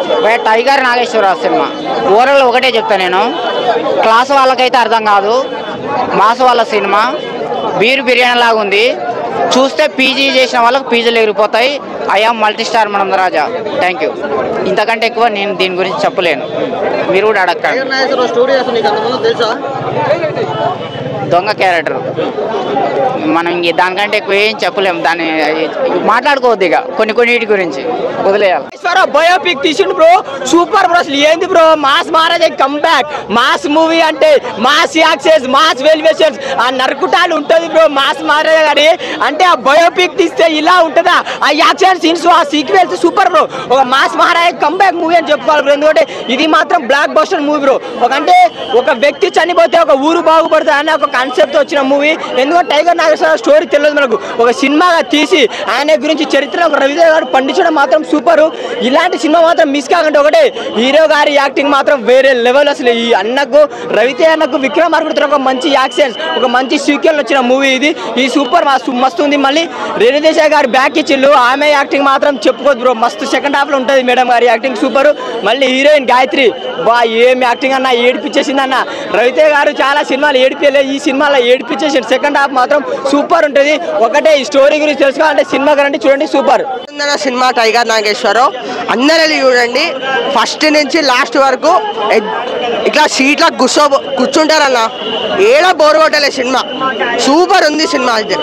Tiger Nageswararao cinema overall ఒకటే చెప్తా నేను, క్లాస్ వాళ్ళకైతే అర్థం కాదు, మాస్ వాళ్ళ సినిమా బీరు బిర్యానీ లాగా ఉంది. చూస్తే పీజీ చేసిన వాళ్ళకి పీజీలు ఎగిరిపోతాయి. ఐఆమ్ మల్టీ స్టార్ మనమ రాజా. Thank you. ఇంతకంటే ఎక్కువ నేను దీని గురించి చెప్పలేను, మీరు కూడా అడగండి. దొంగ క్యారెక్టర్ మనం ఇంక దానికంటే ఎక్కువ ఏం చెప్పలేము, దాన్ని మాట్లాడుకోవద్దు, ఇక కొన్నిటి గురించి వదిలేయాలి. బయోపిక్ తీసిండు బ్రో, సూపర్ బ్రో. అసలు ఏంది bro, mass Maharaja come back. Mass movie అంటే మాస్ యాక్సెస్, మాస్ వెలివేషన్స్, ఆ నరుకుటాలు ఉంటుంది బ్రో మాస్ మహారాజా గారి. అంటే ఆ బయోపిక్ తీస్తే ఇలా ఉంటుందా, ఆ యాక్షన్ సీన్స్, ఆ సీక్వెన్స్ సూపర్ బ్రో. ఒక mass Maharaja come back movie అని చెప్పుకోవాలి బ్రో. ఎందుకంటే ఇది మాత్రం బ్లాక్ బస్టర్ మూవీ బ్రో. అంటే ఒక వ్యక్తి చనిపోతే ఒక ఊరు బాగుపడుతుంది అనే ఒక కాన్సెప్ట్ వచ్చిన మూవీ. ఎందుకంటే టైగర్ నాగేశ్వరరావు స్టోరీ తెలియదు మనకు, ఒక సినిమాగా తీసి ఆయన గురించి చరిత్ర ఒక రవితేజ గారు పండించడం మాత్రం సూపర్. ఇలాంటి సినిమా మాత్రం మిస్ కాకుండా ఒకటే, హీరో గారి యాక్టింగ్ మాత్రం వేరే లెవెల్. అసలు ఈ అన్నకు రవితేజ అన్నకు విక్రమార్కుడితో ఒక మంచి యాక్షన్, ఒక మంచి సీక్వెల్ వచ్చిన మూవీ ఇది. ఈ సూపర్ మస్తు ఉంది. మళ్ళీ రేణుదేశ గారు బ్యాక్ ఇచ్చిళ్ళు, ఆమె యాక్టింగ్ మాత్రం చెప్పుకోదు బ్రో, మస్తు సెకండ్ హాఫ్ లో ఉంటుంది మేడం గారి యాక్టింగ్ సూపర్. మళ్ళీ హీరోయిన్ గాయత్రి బా ఏం యాక్టింగ్ అన్న, ఏడిపించేసింది అన్న. రవితేజ గారు చాలా సినిమాలు ఏడిపించలేదు, ఈ సినిమాలో ఏడిపించేసింది. సెకండ్ హాఫ్ మాత్రం సూపర్ ఉంటుంది. ఒకటే ఈ స్టోరీ గురించి తెలుసుకోవాలంటే సినిమా గురించి చూడండి, సూపర్ సినిమా టైగర్ నాగేశ్వరరావు. అందరూ చూడండి, ఫస్ట్ నుంచి లాస్ట్ వరకు ఇట్లా సీట్లా కూర్చుంటారన్న, ఏడా బోర్ కొట్టలే సినిమా. సూపర్ ఉంది సినిమా అయితే.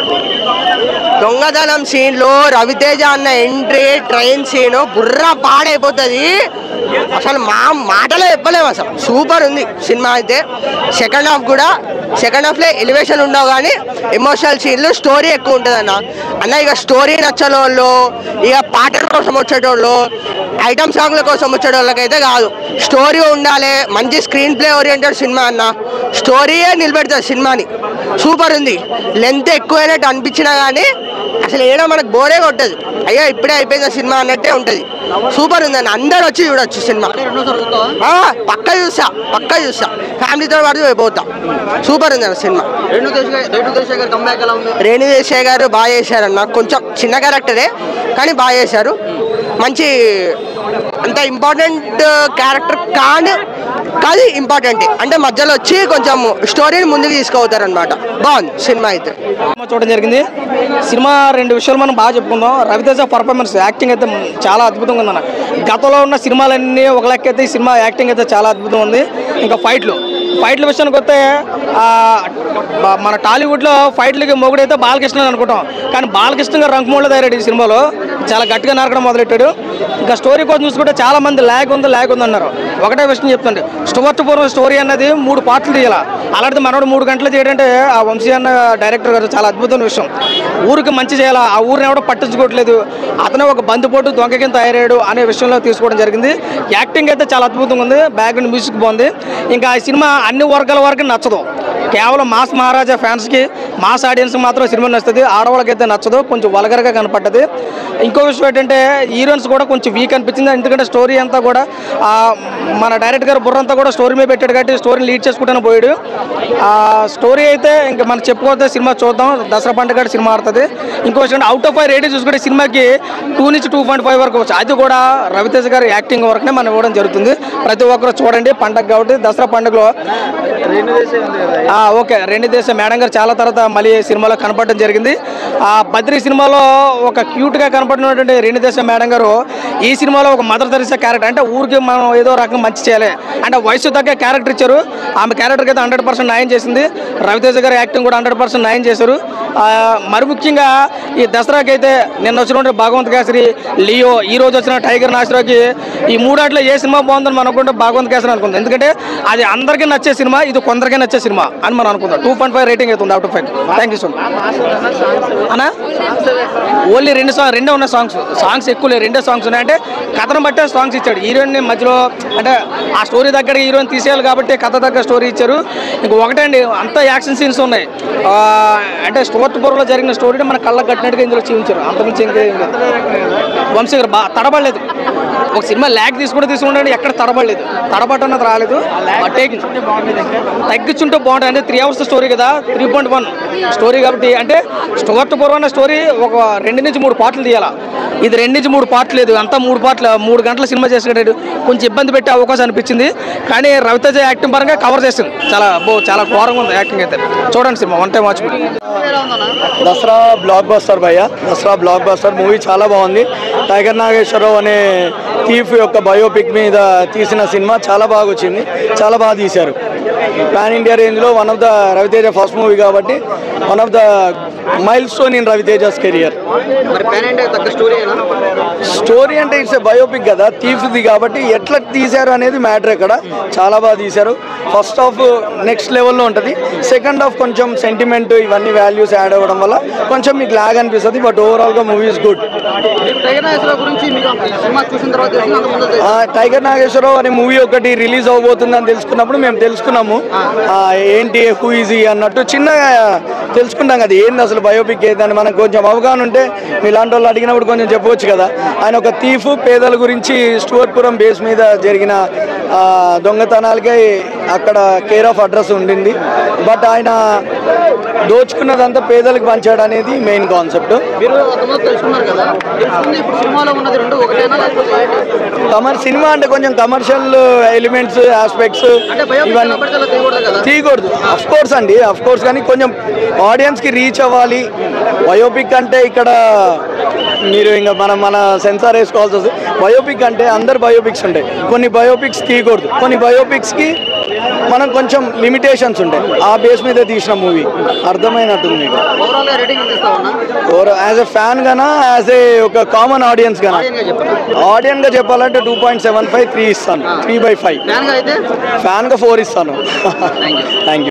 దొంగతనం సీన్లో రవితేజ అన్న ఎంట్రీ, ట్రైన్ సీన్ బుర్ర పాడైపోతుంది. అసలు మాటలో చెప్పలేము, అసలు సూపర్ ఉంది సినిమా అయితే. సెకండ్ హాఫ్లో ఎలివేషన్ ఉండవు కానీ ఎమోషనల్ సీన్లు, స్టోరీ ఎక్కువ ఉంటుంది అన్న. ఇక స్టోరీ నచ్చని వాళ్ళు, ఇక పాటల కోసం వచ్చేటోళ్ళు, ఐటమ్ సాంగ్ల కోసం వచ్చేటోళ్ళకైతే కాదు. స్టోరీ ఉండాలి, మంచి స్క్రీన్ ప్లే ఓరియంటెడ్ సినిమా అన్న. స్టోరీయే నిలబెడుతుంది సినిమాని. సూపర్ ఉంది. లెంత్ ఎక్కువైనట్టు అనిపించినా కానీ అసలు ఏదో మనకు బోరే కొట్టదు. అయ్యో ఇప్పుడే అయిపోయింది సినిమా అన్నట్టే ఉంటుంది. సూపర్ ఉందండి, అందరు వచ్చి చూడొచ్చు సినిమా. పక్కా చూస్తా ఫ్యామిలీతో పాటు పోతా. సూపర్ ఉందన్న సినిమా. రేణుదేశ గారు బాగా చేశారన్న. కొంచెం చిన్న క్యారెక్టరే కానీ బాగా చేశారు. మంచి అంత ఇంపార్టెంట్ క్యారెక్టర్ కాదు ఇంపార్టెంట్ అంటే మధ్యలో వచ్చి కొంచెం స్టోరీని ముందుకు తీసుకుపోతారు అనమాట. బాగుంది సినిమా అయితే. చూడడం జరిగింది. సినిమా రెండు విషయాలు మనం బాగా చెప్పుకుందాం. రవితేజ పర్ఫార్మెన్స్, యాక్టింగ్ అయితే చాలా అద్భుతంగా ఉందన్న. గతంలో ఉన్న సినిమాలన్నీ ఒక లెక్క అయితే ఈ సినిమా యాక్టింగ్ అయితే చాలా అద్భుతంగా ఉంది. ఇంకా ఫైట్ల విషయానికి వస్తే మన టాలీవుడ్లో ఫైట్లకి మొగుడైతే బాలకృష్ణ అనుకుంటాం, కానీ బాలకృష్ణ గారు రంగమూడిలో తయారాడు ఈ సినిమాలో. చాలా గట్టిగా నరకడం మొదలెట్టాడు. ఇంకా స్టోరీ కోసం చూసుకుంటే చాలా మంది ల్యాగ్ ఉంది అన్నారు. ఒకటే విషయం చెప్తుండే, స్టువర్ట్ పూర్వం స్టోరీ అన్నది 3 పార్ట్లు తీయాలి. అలాంటిది మనోడు 3 గంటలు చేయడంటే ఆ వంశీ అన్న డైరెక్టర్ గారు చాలా అద్భుతమైన విషయం. ఊరికి మంచి చేయాలా, ఆ ఊరిని ఎవడో పట్టించుకోవట్లేదు, అతనే ఒక బందిపోటు దొంగ కింద తయారయ్యాడు అనే విషయంలో తీసుకోవడం జరిగింది. యాక్టింగ్ అయితే చాలా అద్భుతంగా ఉంది, బ్యాక్గ్రౌండ్ మ్యూజిక్ బాగుంది. ఇంకా ఈ సినిమా అన్ని వర్గాల వరకు నచ్చదు. కేవలం మాస్ మహారాజా ఫ్యాన్స్కి, మాస్ ఆడియన్స్కి మాత్రం సినిమా నచ్చుతుంది. ఆడవాళ్ళకైతే నచ్చదు, కొంచెం వల్గర్గా కనపడ్డది. ఇంకో విషయం ఏంటంటే హీరోయిన్స్ కూడా కొంచెం వీక్ అనిపించింది. ఎందుకంటే స్టోరీ అంతా కూడా మన డైరెక్టర్ గారు బుర్రంతా కూడా స్టోరీ మీద పెట్టాడు కాబట్టి స్టోరీని లీడ్ చేసుకుంటాను పోయాడు. స్టోరీ అయితే ఇంకా మనం చెప్పుకోతే సినిమా చూద్దాం, దసరా పండుగ సినిమా ఆడుతుంది. ఇంకో విషయం అవుట్ ఆఫ్ 5 రేటింగ్ చూసుకుంటే సినిమాకి 2 నుంచి 2.5 వరకు వచ్చు. అది కూడా రవితేజ గారి యాక్టింగ్ వరకునే మనం ఇవ్వడం జరుగుతుంది. ప్రతి ఒక్కరు చూడండి, పండగ కాబట్టి దసరా పండుగలో ఓకే రేణుదేశ మేడం గారు చాలా తర్వాత మళ్ళీ సినిమాలో కనపడడం జరిగింది. బద్రీ సినిమాలో ఒక క్యూట్గా కనపడినటువంటి రేణుదేశ మేడం గారు ఈ సినిమాలో ఒక మదర్ తెరీసా క్యారెక్టర్, అంటే ఊరికి మనం ఏదో రకంగా మంచి చేయాలి అంటే వయసు తగ్గ క్యారెక్టర్ ఇచ్చారు. ఆమె క్యారెక్టర్కి అయితే 100% న్యాయం చేసింది. రవితేజ గారి యాక్టింగ్ కూడా 100% న్యాయం చేశారు. మరి ముఖ్యంగా ఈ దసరాకి అయితే నిన్న వచ్చినటువంటి భాగవంత్ కేసరి, లియో, ఈ రోజు వచ్చిన టైగర్ నాగేశ్వరరావుకి ఈ 3 ఆటలో ఏ సినిమా బాగుందని మనం అనుకుంటే భాగవంత్ కేసరి అనుకుందాం. ఎందుకంటే అది అందరికీ నచ్చే సినిమా, ఇది కొందరికీ నచ్చే సినిమా అని మనం అనుకుందాం. 2.5 రేటింగ్ అవుతుంది out of 5. Thank you so much అన్నా. ఓన్లీ రెండే ఉన్నాయి సాంగ్స్ ఎక్కువ లేవు, 2 సాంగ్స్ ఉన్నాయి. అంటే కథను బట్టే సాంగ్స్ ఇచ్చాడు. హీరోయిన్ మధ్యలో అంటే ఆ స్టోరీ దగ్గర హీరోయిన్ తీసేయాలి కాబట్టి కథ దగ్గర స్టోరీ ఇచ్చారు. ఇంక ఒకటే అండి, అంతా యాక్షన్ సీన్స్ ఉన్నాయి. అంటే స్టోరీ స్టువర్ట్ బోర్లో జరిగిన స్టోరీని మన కళ్ళకు కట్టినట్టుగా ఇందులో చూపించారు. అంతకుమించి ఇంకేం లేదు. వంశీ గారు తడబడలేదు. ఒక సినిమా ల్యాగ్ తీసుకుంటే ఎక్కడ తడబడలేదు. తడబడన్నది రాలేదు. టేకింగ్ తగ్గించుంటే బాగుంటుంది. అంటే 3 hours స్టోరీ కదా, 3.1 స్టోరీ కాబట్టి. అంటే స్టువర్ట్ బోర్ అన్న స్టోరీ ఒక 2 నుంచి 3 పార్ట్లు తీయాలా. ఇది 2 నుంచి 3 పార్ట్లు లేదు, అంతా 3 పార్ట్లు, 3 గంటల సినిమా చేసినట్టు కొంచెం ఇబ్బంది పెట్టే అవకాశం అనిపించింది. కానీ రవితేజ యాక్టింగ్ పరంగా కవర్ చేస్తుంది. చాలా ఘోరంగా ఉంది యాక్టింగ్ అయితే. చూడండి సినిమా one time watch. Dasara blockbuster భయ్య, దసరా బ్లాక్ బస్టర్ మూవీ చాలా బాగుంది. టైగర్ నాగేశ్వరరావు అనే థీఫ్ యొక్క బయోపిక్ మీద తీసిన సినిమా చాలా బాగా వచ్చింది, చాలా బాగా తీశారు. పాన్ ఇండియా రేంజ్లో one of the Ravi Teja first movie కాబట్టి one of the milestone in Ravi Teja's career. Story అంటే ఇట్స్ ఏ బయోపిక్ కదా, థీఫ్ది కాబట్టి ఎట్లా తీశారు అనేది మ్యాటర్. ఇక్కడ చాలా బాగా తీశారు. ఫస్ట్ హాఫ్ నెక్స్ట్ లెవెల్లో ఉంటుంది, సెకండ్ హాఫ్ కొంచెం సెంటిమెంట్ ఇవన్నీ వాల్యూస్ యాడ్ అవ్వడం వల్ల కొంచెం మీకు లాగ్ అనిపిస్తుంది. బట్ ఓవరాల్గా movie is good. Tiger Nageswara Rao అనే మూవీ ఒకటి రిలీజ్ అవబోతుందని తెలుసుకున్నప్పుడు మేము తెలుసుకున్నాము ఏంటి హూ ఈజీ అన్నట్టు చిన్నగా తెలుసుకుంటాం కదా, ఏంది అసలు బయోపిక్ ఏదని మనకు కొంచెం అవగాహన ఉంటే మీలాంటి వాళ్ళు అడిగినప్పుడు కొంచెం చెప్పవచ్చు కదా. ఆయన ఒక థీఫ్, పేదల గురించి స్టూవర్ట్పురం బేస్ మీద జరిగిన దొంగతనాలకి అక్కడ కేర్ ఆఫ్ అడ్రస్ ఉండింది. బట్ ఆయన దోచుకున్నదంతా పేదలకు పంచాడు అనేది మెయిన్ కాన్సెప్ట్. సినిమా అంటే కొంచెం కమర్షియల్ ఎలిమెంట్స్, ఆస్పెక్ట్స్ ఇవన్నీ తీయకూడదు. అఫ్ కోర్స్ అండి, అఫ్ కోర్స్, కానీ కొంచెం ఆడియన్స్కి రీచ్ అవ్వాలి. బయోపిక్ అంటే ఇక్కడ మీరు ఇంకా మన సెన్సార్ వేసుకోవాల్సి వస్తుంది. బయోపిక్ అంటే అందరు బయోపిక్స్ ఉంటాయి, కొన్ని బయోపిక్స్ తీయకూడదు, కొన్ని బయోపిక్స్కి మనం కొంచెం లిమిటేషన్స్ ఉంటాయి. ఆ బేస్ మీద తీసిన మూవీ అర్థమైనట్టుంది మీకు. యాజ్ ఎ ఫ్యాన్ గానా, యాజ్ ఏ ఒక కామన్ ఆడియన్స్ గానా, ఆడియన్గా చెప్పాలంటే 2.75, 3 ఇస్తాను. 3/5 ఫ్యాన్గా 4 ఇస్తాను. Thank you.